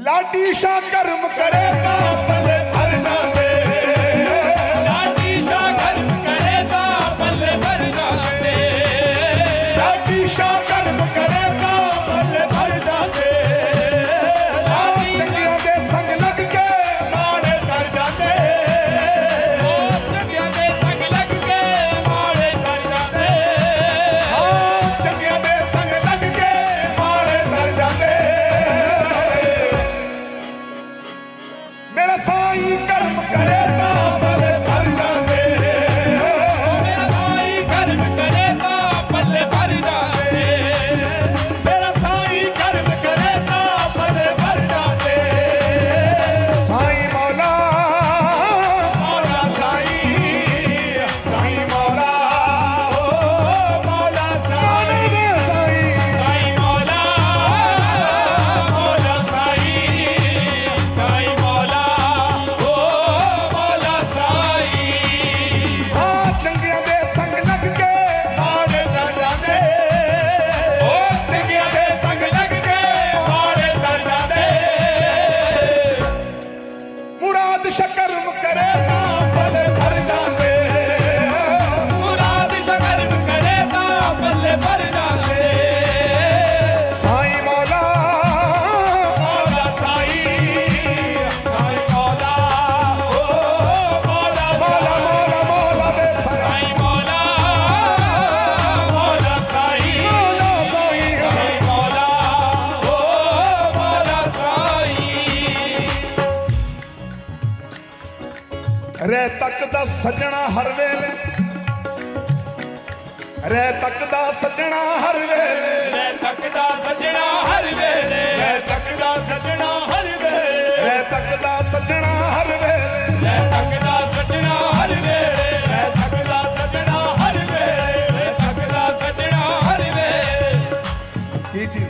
लाडी शाह कर्म करे ता पल्ले भर जाते, लाडी शाह कर्म करे ता पल्ले भर जाते, लाडी शाह कर्म करे ता पल्ले भर जाते, चंगियां दे संग लग के माड़े कर जाते, चंगियां दे संग लग के माड़े कर जाते, चंगियां दे संग लग के माड़े कर जाते। मेरा साईं कर्म करे ता पल्ले भर जाते, मेरा साईं कर्म करे ता पल्ले भर जाते, मेरा साईं कर्म करे ता पल्ले भर जाते। साईं मौला मौला साईं, साईं मौला ओ मौला साईं, साईं मौला मौला साईं, साईं मौला ओ मौला साईं। हाँ चंगियां दे संग लग के माड़े कर जाते, ओ चंगियां दे संग लग के माड़े कर जाते। मुराद शकर्म करे ता पल्ले भर जाते, मुराद शकर्म करे ता पल्ले भर जाते, साईं मौला मौला साईं, साईं मौला ओ मौला मौला मौला मौला दे साईं मौला मौला साईं, मौला साईं साईं मौला ओ मौला साईं। रे तक दा सजना हर वेले, रे तक दा सजना हर वेले, रे तकदा सजना हर वेले, रे तक दा सजना हर वेले, रे तक दा सजना हर वेले, रे तकदा सजना हर वेले, रे तकदा सजना हर वेले, रे तकदा सजना हर वेले। की चीज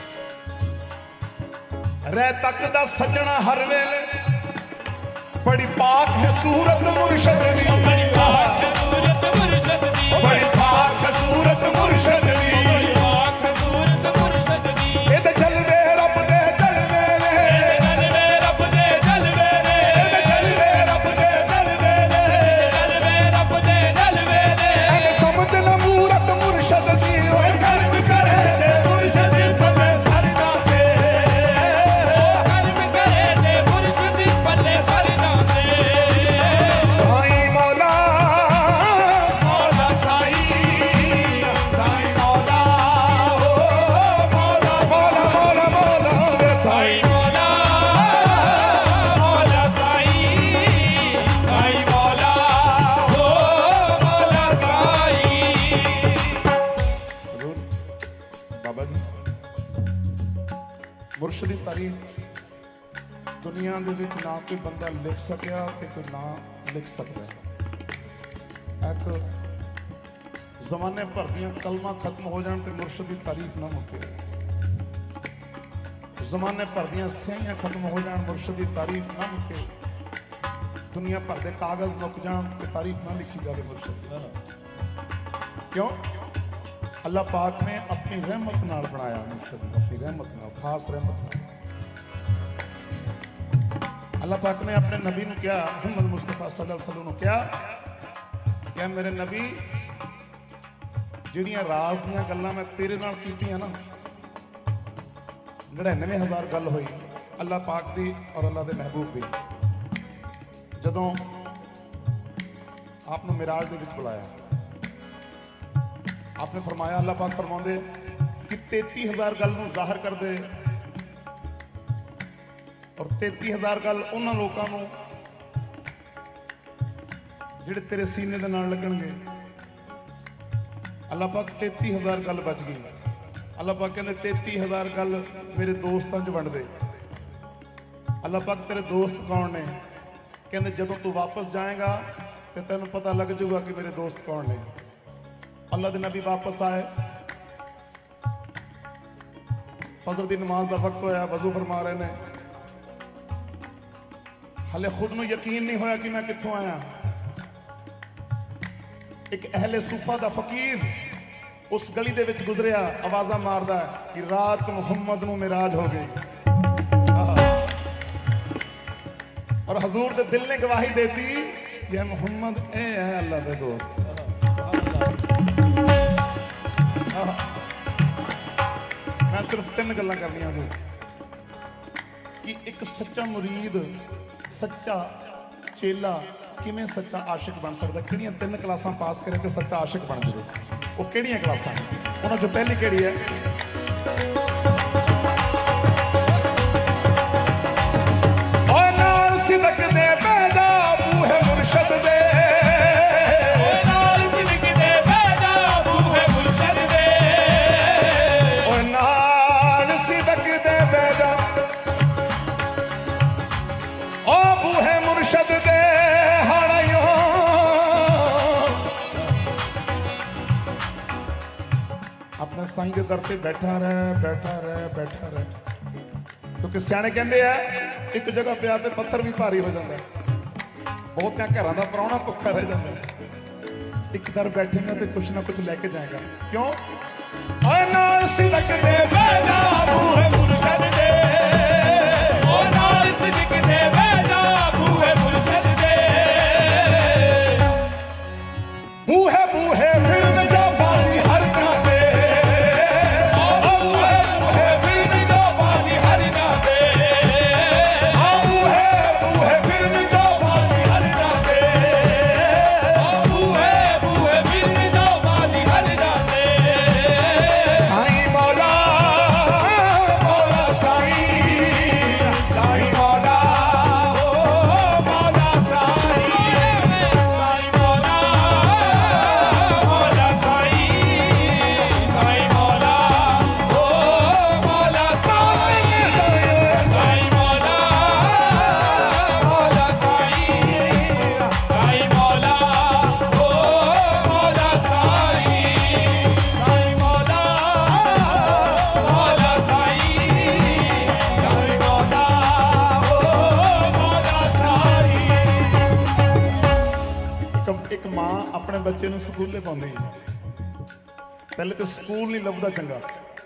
रे तक दा सजना हर वेले, बड़ी पाक है सूरत मुर्शद दी, बड़ी पाक है सूरत मुर्शद दी, बड़ी पाक है सूरत मुर्शद दी, बड़ी पाक है सूरत मुर्शद दी। ए ते जलवे रब दे जलवे ने, जलवे रब दे जलवे रे, ए ते जलवे रब दे जलवे ने, जलवे रब दे जलवे रे। एने समझ न मूरत मुर्शद दी, ओए कर्म करे ते मुर्शद पल्ले भर जाते, कर्म करे ते मुर्शद पल्ले भर जाते, साईं मौला मौला साईं, साईं मौला ओ मौला मौला मौला मौला रे साईं साईं मौला मौला साईं, साईं मौला ओ मौला साईं। बाबा जी मुर्शद दी तारीफ दुनिया दे विच ना कोई बंदा लिख सकिया ते कोई ना लिख सकिया। एक जमाने भर दियां कलमा खत्म हो जान ते मुर्शद दी तारीफ ना मुके, जमाने भर दियां स्याहियां खत्म हो जान मुर्शद दी तारीफ ना मुके, दुनिया भर दे कागज मुक जान ते तारीफ ना लिखी जाए मुर्शद दी। क्यों? अल्लाह पाक ने अपनी रहमत नाल बनाया मुर्शद नूं, अपनी रहमत नाल, खास रहमत नाल। अल्लाह पाक ने अपने नबी नूं क्या, मुहम्मद मुस्तफा सल्लल्लाहु अलैहि वसल्लम नूं क्या मेरे नबी जिहड़ियां राज दीयां गल्लां मैं तेरे नाल कीतियां ना, 99,000 गल होई अल्लाह पाक दी और अल्लाह दे महबूब दी। जदों आप नूं मिराज दे विच बुलाया, आपने फरमाया, अल्लाह पाक फरमाउंदे कि 33,000 गल नूं ज़ाहिर कर दे और 33,000 गल उन्हां लोकां नूं जिहड़े तेरे सीने दे नाल लगणगे। अल्लाह पाक 33,000 गल बच गई। अल्लाह पाक कहंदे 33,000 गल मेरे दोस्तां च वंड दे। अल्लाह पाक तेरे दोस्त कौन ने? कहंदे जदों तू वापस जाएगा तो तैनूं पता लग जाऊगा कि मेरे दोस्त कौन ने। अल्लाह दे नबी वापस आए, फजर दी नमाज का वक्त होया, वजू फरमा रहे ने, हले खुद नूं यकीन नहीं होया कि मैं कित्थों आया। एक अहले सूफा दा फकीर उस गली दे विच गुजरिया, आवाज़ा मारदा कि रात मुहम्मद नूं मिराज हो गई। और हजूर के दिल ने गवाही देती ये मोहम्मद ए है अल्लाह के दोस्त। मैं सिर्फ 3 गल्लां करनियां हजूर कि एक सच्चा मुरीद सच्चा चेला किवें सच्चा आशिक बन सकदा, किहड़ियां 3 क्लासां पास करे तो सच्चा आशिक बन जाए। वो किहड़ियां क्लासां उन्हां चों पहली किहड़ी है? साईं के दर पे बैठा रह क्योंकि सियाने कहते हैं एक जगह पे आते पत्थर भी भारी हो जाता है। बहुत घरों का प्राहुणा भुखा रह जाता है। एक दर बैठेगा तो कुछ ना कुछ लेके जाएगा। क्यों? अपने बच्चे ਨੂੰ ਸਕੂਲੇ ਪਾਉਂਦੀ पहले तो स्कूल नहीं लभदा चंगा,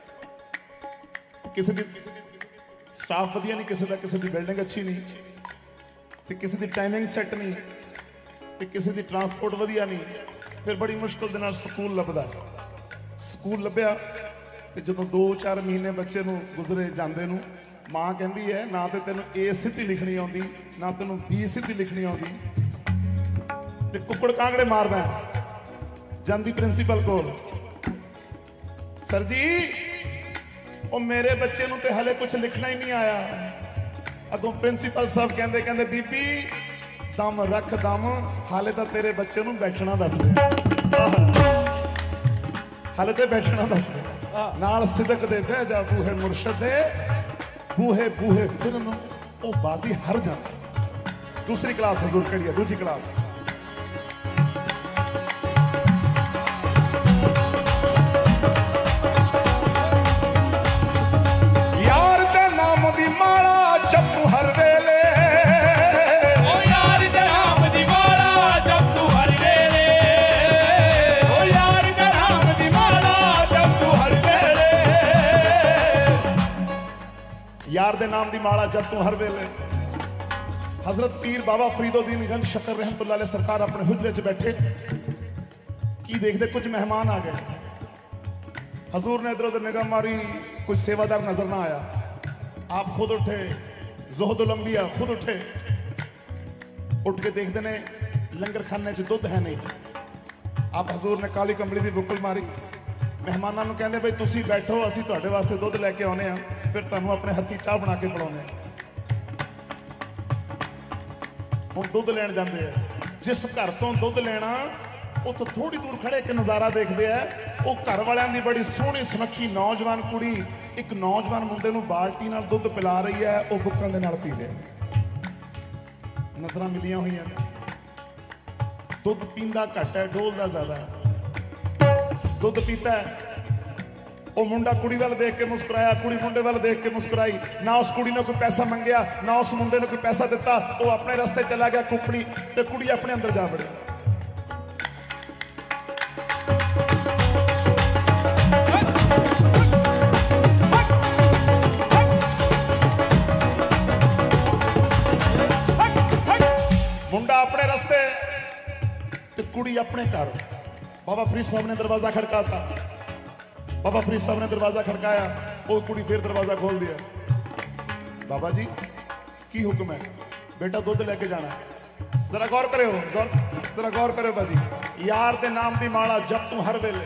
किसी की स्टाफ वधिया नहीं, किसी की बिल्डिंग अच्छी नहीं, तो किसी की टाइमिंग सैट नहीं, तो किसी की ट्रांसपोर्ट वधिया नहीं, फिर बड़ी मुश्किल दे नाल स्कूल लभदा। स्कूल लभ्या तो जो 2-4 महीने बच्चे नूं गुजरे जांदे नूं माँ कहती है ना तो तेनों ए सिद्धी लिखनी आउंदी ना तेनों बी सिद्धी लिखनी आउंदी, ते कुक्कड़ कांगड़े मारदा जांदी प्रिंसीपल कोल, सर जी ओ मेरे बच्चे नूं ते हले कुछ लिखना ही नहीं आया। अगों प्रिंसीपल साहब कहंदे कहंदे बीबी दम रख दम, हाले तो तेरे बच्चे नूं बैठना दस दे, हाले तो बैठना दस दे, नाल सिदक दे बह जा बूहे मुर्शद दे, बूहे बूहे फिरन ओ बाजी हर जांदा। दूसरी क्लास हजूर कड़ी है, दूसरी क्लास यार दे नाम दी माला जब तू हर वेले। हजरत पीर बाबा फरीदुद्दीन गंज शक्कर रहमतुल्लाह अलैह सरकार अपने हुजरे च बैठे की देखते कुछ मेहमान आ गए। हजूर ने इधर उधर निगाह मारी, कुछ सेवादार नजर ना आया। आप खुद उठे, ज़ुहदुल अंबिया खुद उठे, उठ के देखते ने लंगर खाने च दुध है नहीं। आप हजूर ने काली कंबली की बुकल मारी, मेहमानों को कहते भाई तुसी बैठो, असी तुहाडे वास्ते दुध लैके आने आ, फिर तुहानू अपने हथी चाह बना के पिलाउने। हुण दुध लैण जांदे आ, जिस घर तो दुध लेना उत्थों थोड़ी दूर खड़े एक नज़ारा देखते हैं। वो घर वालियां दी बड़ी सोहनी सुनखी नौजवान कुड़ी एक नौजवान मुंडे नूं बाल्टी नाल दुध पिला रही है, वो बुक्कां दे नाल पी रहे। नज़रां मिलियां हुई ने, दुध पींदा घट है, डोलदा ज्यादा है। दुध पीता है, वो मुंडा कुड़ी वाल देख के मुस्कुराया, कुड़ी मुंडे वाल देख के मुस्कुराई। ना उस कुड़ी ने कोई पैसा मंगया, ना उस मुंडे ने कोई पैसा दिता। वो अपने रास्ते चला गया कुपड़ी, ते कुड़ी अपने अंदर जा बड़ी। कुड़ी अपने घर बाबा फरीद साहब ने दरवाजा खड़काता, बाबा फरीद साहब ने दरवाजा खड़काया, वो कुड़ी फिर दरवाजा खोल दिया। बाबा जी की हुक्म है? बेटा दुध लेके जाना। जरा गौर करो, जरा गौर करो भाजी। यार दे नाम दी माला जब तू हर वेले।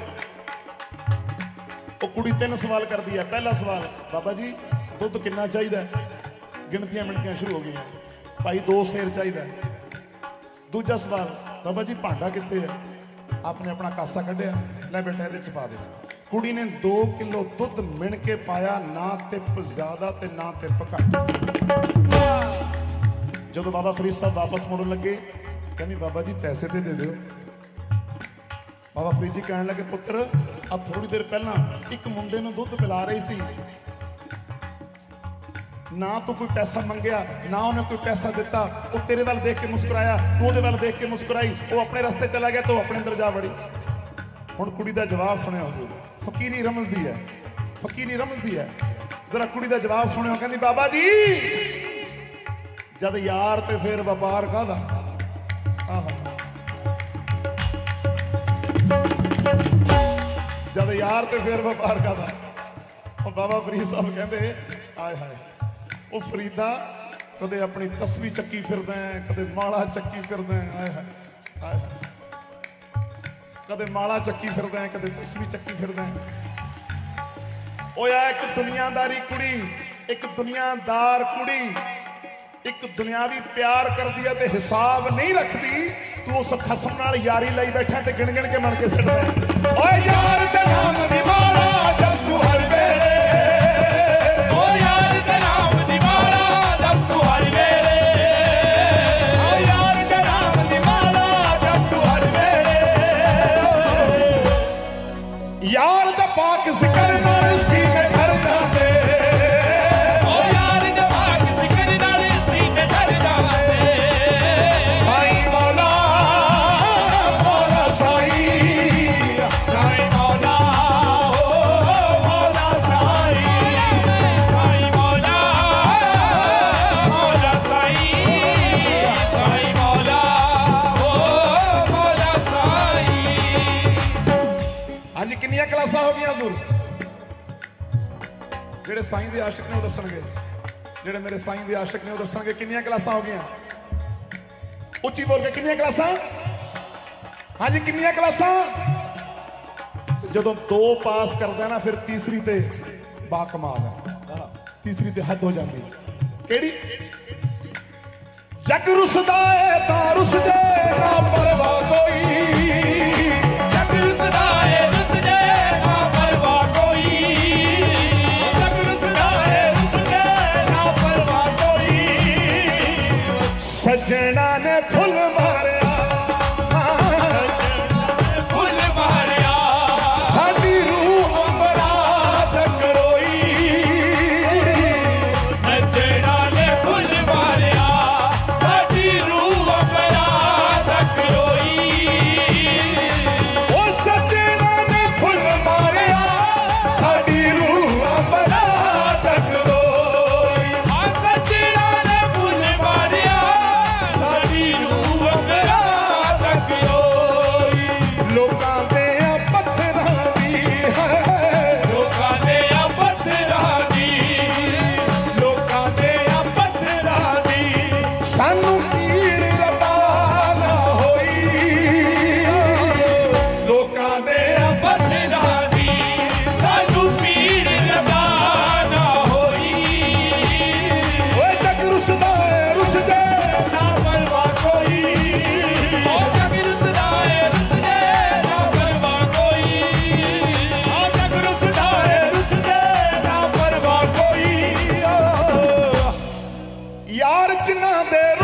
वो कुड़ी 3 सवाल कर दिया। पहला सवाल, बाबा जी दुध कितना चाहिए? गिनतियां मिनतियां शुरू हो गई। भाई 2 सेर चाहिए। दूजा सवाल, बाबा जी भांडा कितने है? आपने अपना कासा कढ़िया, ले बेटा ये छपा दे। कुड़ी ने 2 किलो दुध मिण के पाया, ना तिप ज्यादा ते ना तिप घट। जो बाबा फरीद साहब वापस मुड़न लगे, कहनी बाबा जी पैसे तो दे दो। बाबा फरीद जी कहने लगे, पुत्र अब थोड़ी देर पहला एक मुंडे नूं दुध पिला रही सी, ना तो कोई पैसा मंगया ना उन्हें कोई पैसा दिता। वो तेरे वाल देख के मुस्कुराया, तू उहदे वाल देख के मुस्कुराई, वो अपने रस्ते चला गया तो अपने अंदर जा वड़ी। हुण कुड़ी दा जवाब सुनियो हुजूर, फकीरी रमजदी है, फकीरी रमजदी है। जरा कुड़ी दा जवाब सुनियो, कहंदी बाबा जी जद यार ते फिर व्यापार काहदा। जद यार ते फिर व्यापार काहदा। बाबा फरीद साहब कहंदे, आए हाय ਉਹ ਫਰੀਦਾ ਕਦੇ ਆਪਣੀ ਤਸਵੀ ਚੱਕੀ ਫਿਰਦਾ ਹੈ, ਕਦੇ ਮਾਲਾ ਚੱਕੀ ਫਿਰਦਾ ਹੈ। ਆਏ ਹਾਏ ਆਏ ਹਾਏ, ਕਦੇ ਮਾਲਾ ਚੱਕੀ ਫਿਰਦਾ ਹੈ, ਕਦੇ ਤਸਵੀ ਚੱਕੀ ਫਿਰਦਾ ਹੈ। ਓਏ ਆ ਇੱਕ ਦੁਨੀਆਦਾਰੀ ਕੁੜੀ, ਇੱਕ ਦੁਨੀਆਦਾਰ ਕੁੜੀ, ਇੱਕ ਦੁਨਿਆਵੀ ਪਿਆਰ ਕਰਦੀ ਹੈ ਤੇ ਹਿਸਾਬ ਨਹੀਂ ਰੱਖਦੀ। ਤੂੰ ਉਸ ਖਸਮ ਨਾਲ ਯਾਰੀ ਲਈ ਬੈਠਾ ਤੇ ਗਿਣ ਗਿਣ ਕੇ ਮਣ ਕੇ ਸਿੱਟਦਾ। ਓਏ ਯਾਰ ਦਾ ਨਾਮ ਦੀ ਮਾਲਾ ਜਪ ਤੂੰ ਹਰ ਵੇਲੇ। यार दा पाक जिक्र नाल सीने भर जाते, ओ यार दा पाक जिक्र नाल सीने भर जाते। साईं मौला मौला साईं, साईं मौला ओ मौला साईं, साईं मौला मौला साईं, साईं मौला ओ मौला साईं। हाँ जी, कितनी क्लासा हो गई हजूर? जेडे साईं दे आशिक ने वो दसणगे, जेडे मेरे साईं दे आशिक ने वो दसणगे कितनी क्लासा हो गई। उच्ची बोल के कितनी क्लासा? हाँ जी कितनी क्लासा? जदों 2 पास करदा ना फिर तीसरी ते बाकमाल है, तीसरी ते हद हो जाती। केड़ी? जग रुसदा है तां रुस जे ना परवाह कोई, जग रुसदा है रुस जे ना परवाह कोई, जग रुसदा है रुस जे ना परवाह कोई। सजना ने फुल मारिया, फुल मारिया, साडी रूह अंबरा तक रोई। सजना ने फुल मारिया, साडी रूह अंबरा तक रोई। ओ सजना ने फुल मारिया, साडी रूह अंबरा तक रोई। आ सजना ने फुल मारिया, साडी रूह अंबरा तक रोई। लोकां दे पत्थरां दी है, लोकां दे पत्थरां दी, लोकां दे पत्थरां दी सानू पीड़ रता ना होई। लोकां दे पत्थरां दी सानू पीड़ रता ना होई। ओए जग रुसदा है रुस जे ना परवाह कोई, ओ जग रुसदा है रुस जे ना परवाह कोई, ओ जग रुसदा है रुस जे ना परवाह कोई। यार जिन्ना दे